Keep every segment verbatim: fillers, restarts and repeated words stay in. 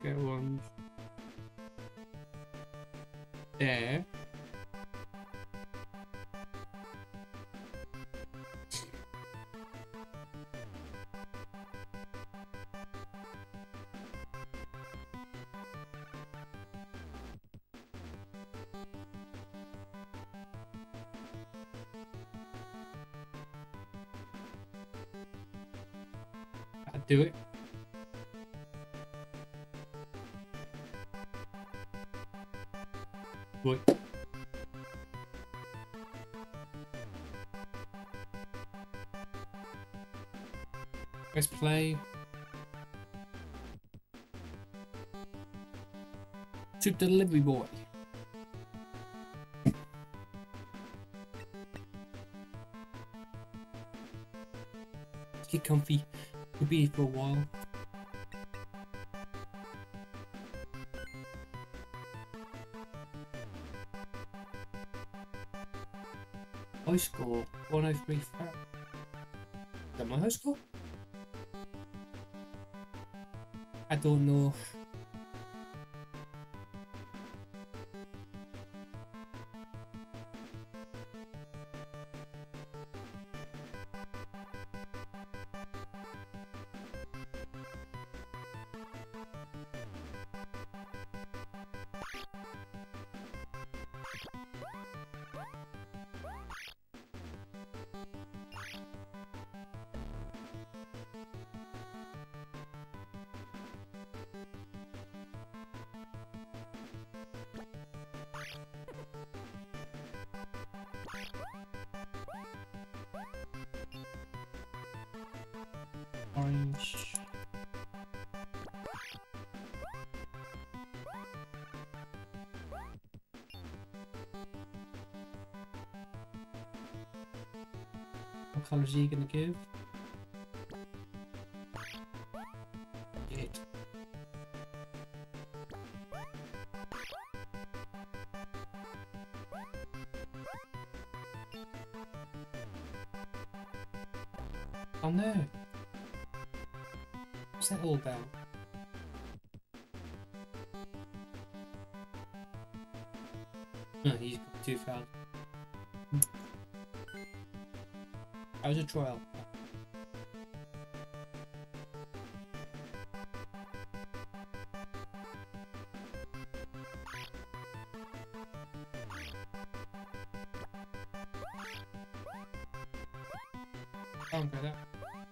Get one there. I'll do it. Boy. Let's play. To Delivery Boy. Let's get comfy. We'll be here for a while. High score one oh three. Is that my high score? I don't know. Orange. What colours are you gonna give? It. Oh no! What's that all about? No, he's got two thousand. That was a trial. Can't go that.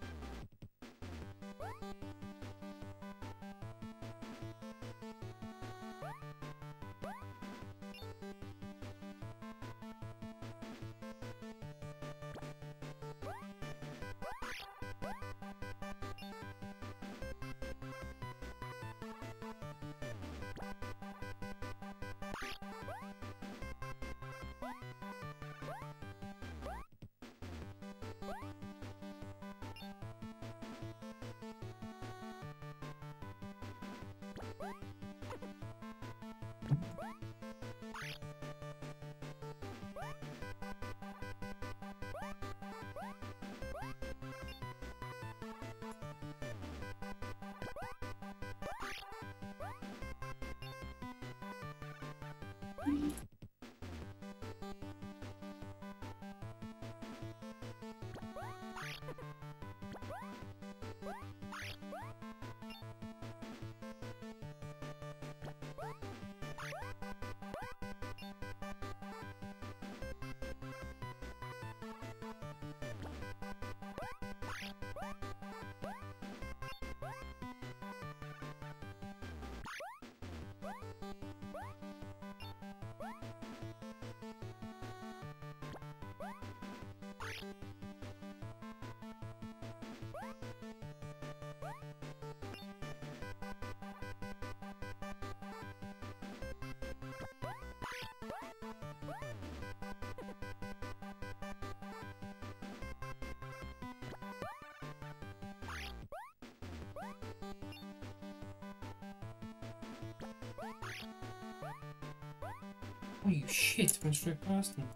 Oh, you shit, went straight past him.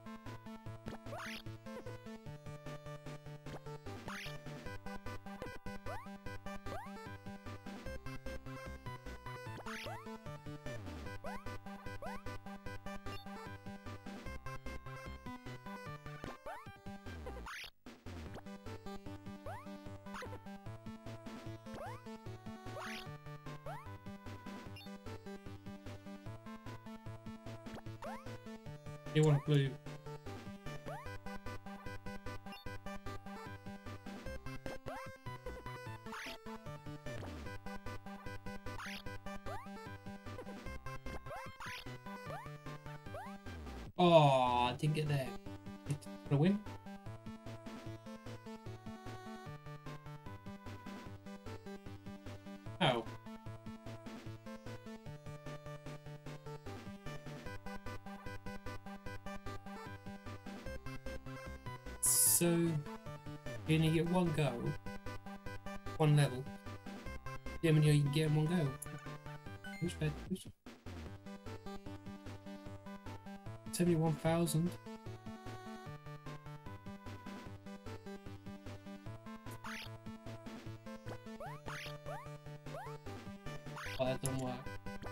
You want blue? Oh, I didn't get there. Gonna win? Oh. So, you only get one go, one level. Yeah, I mean, you can get in one go. Who's bad? Who's... seventy-one thousand. Oh, that don't work.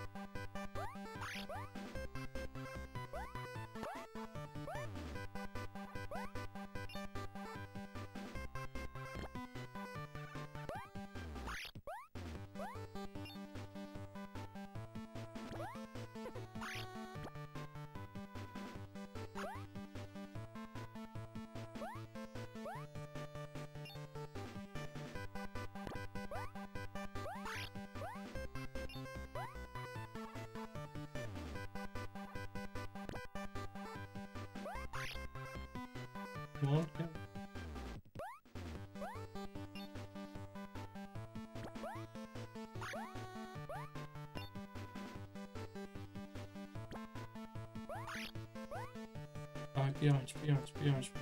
Okay. Alright, be honest, be honest, be honest.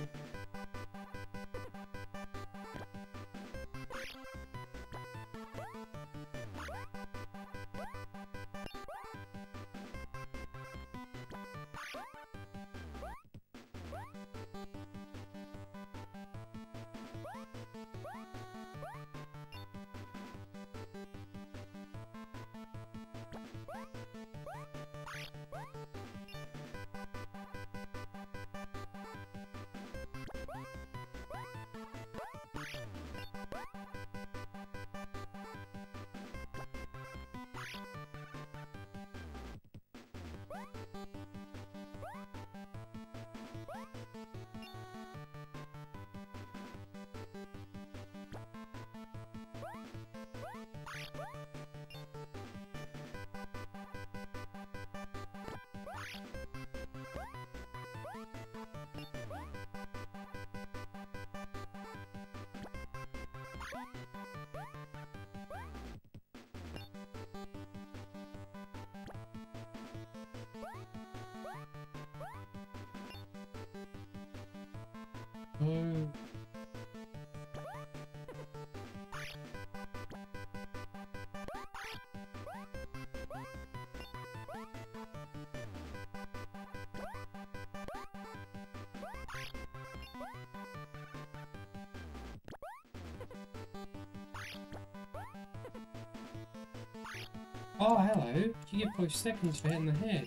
Oh. Oh, hello. You get five seconds for hitting the head.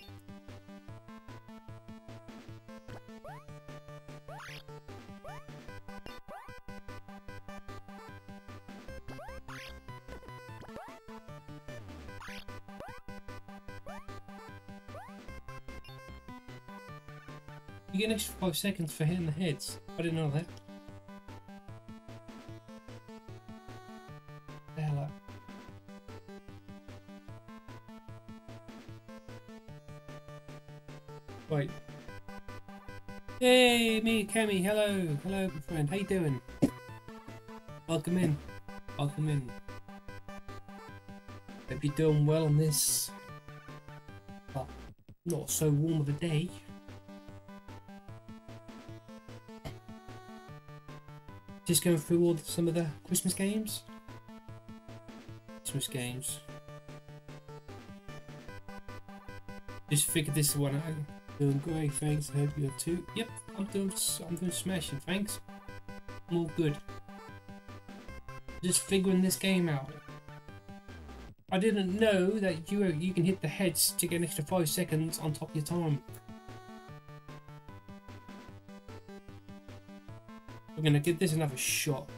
You get an extra five seconds for hitting the heads. I didn't know that. The hell up. Right. Hey, me, Cammy. Hello. Hello, my friend. How you doing? Welcome in. Welcome in. Hope you're doing well on this, but not so warm of a day. Just going through all some of the Christmas games. Christmas games. Just figured this one out. Doing great, thanks. I hope you are too. Yep, I'm doing. I'm doing smashing. Thanks. I'm all good. Just figuring this game out. I didn't know that you you can hit the heads to get an extra five seconds on top of your time. We're gonna give this another shot.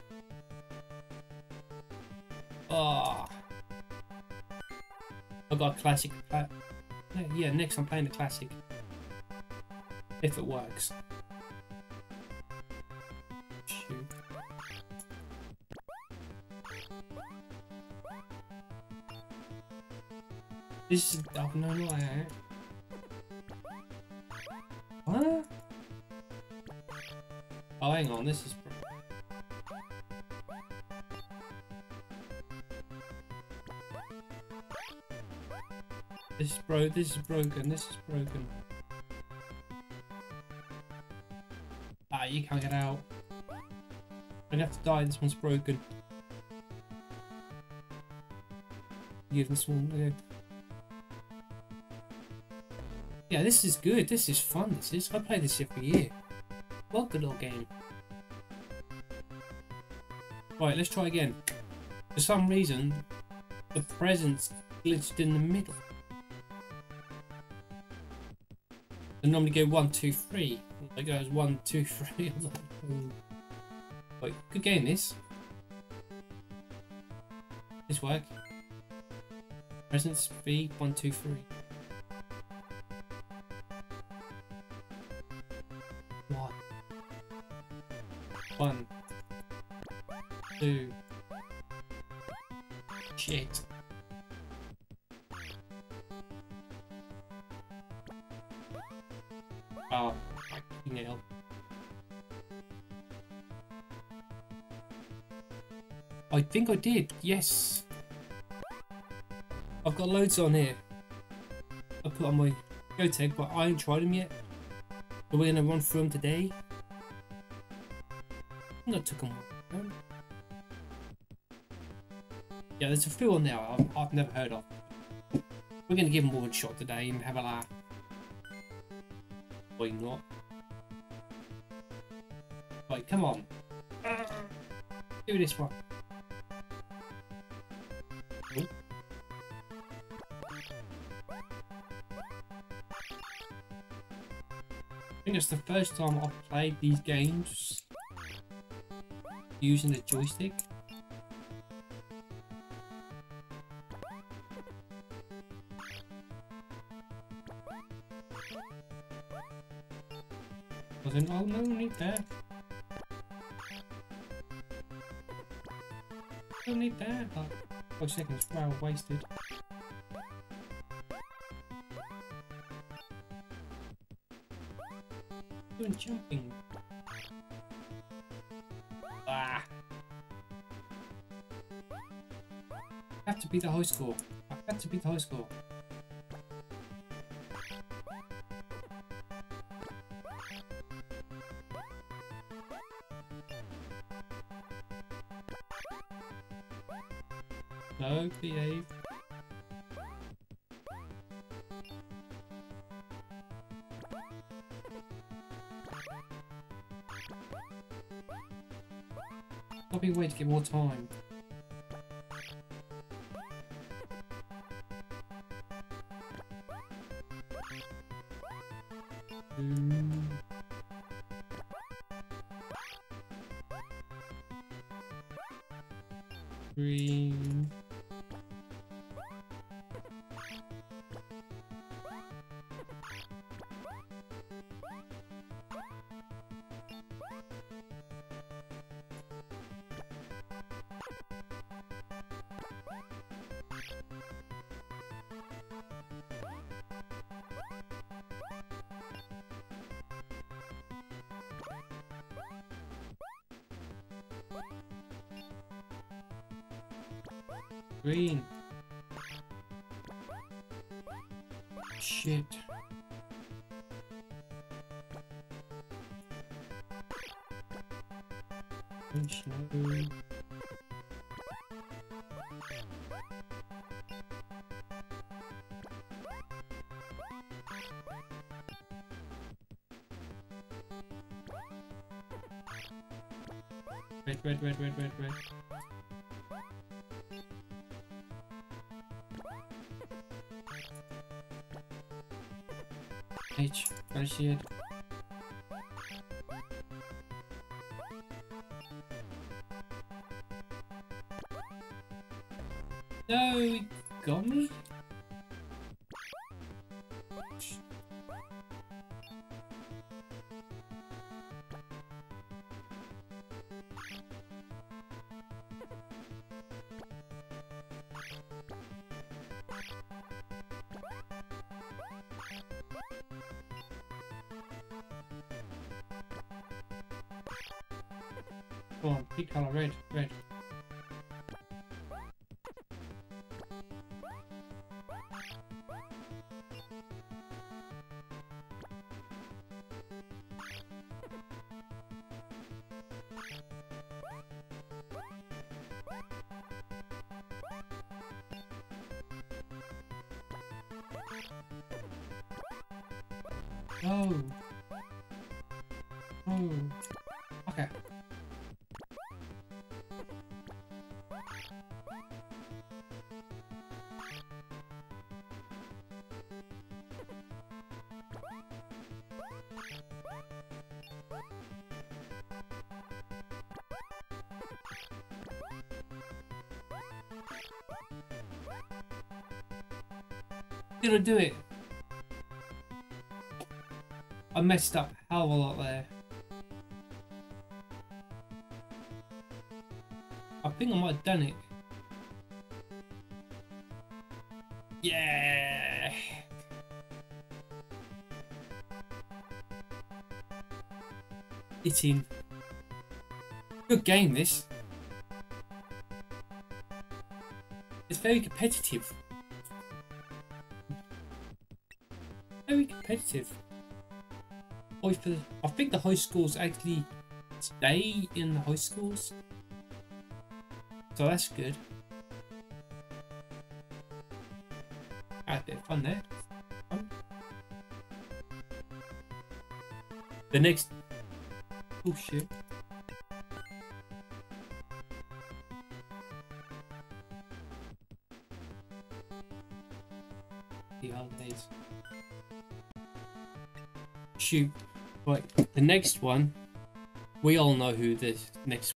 Ah, oh. I got a classic. Uh, yeah, next I'm playing the classic. If it works. Shoot. This is oh no not that. What? Oh hang on, this is This is bro this is broken, this is broken. Ah, you can't get out. I'm gonna have to die, this one's broken. Give this one okay. Yeah, this is good. This is fun. This is. I play this every year. Well, good old game. Right, let's try again. For some reason, the presents glitched in the middle. I normally go one, two, three. It goes one, two, three. I'm like, oh. Wait, good game this. This work. Presents B, one, two, three. One. One. Two. Shit. Oh, fucking hell. I think I did, yes. I've got loads on here. I put on my GoTag, but I ain't tried them yet. But we're gonna run through them today. I think I took them all. Yeah, there's a few on there I've, I've never heard of. We're gonna give them all a shot today and have a laugh. Why not? Right, come on. Do this one. Oh. I think it's the first time I've played these games using the joystick. Wasn't oh no need that. Don't need that. Oh, five seconds. Wow, wasted. Doing jumping. Ah. I have to beat the high score. I have to beat the high score. No, behave. I'll be waiting to get more time. Mm. Green. Green. Shit. No. Red, red, red, red, red, red. H. Appreciate. No, he got me. Come on, pick color, red, red. Oh. Oh. Okay. Did I do it? I messed up a hell of a lot there. I think I might have done it. Yeah. It's in. Good game, this. It's very competitive. Very competitive. I think the high schools actually stay in the high schools, so that's good. Had a bit of fun there. Fun. The next, oh shit. The holidays. Shoot. Right, the next one, we all know who the next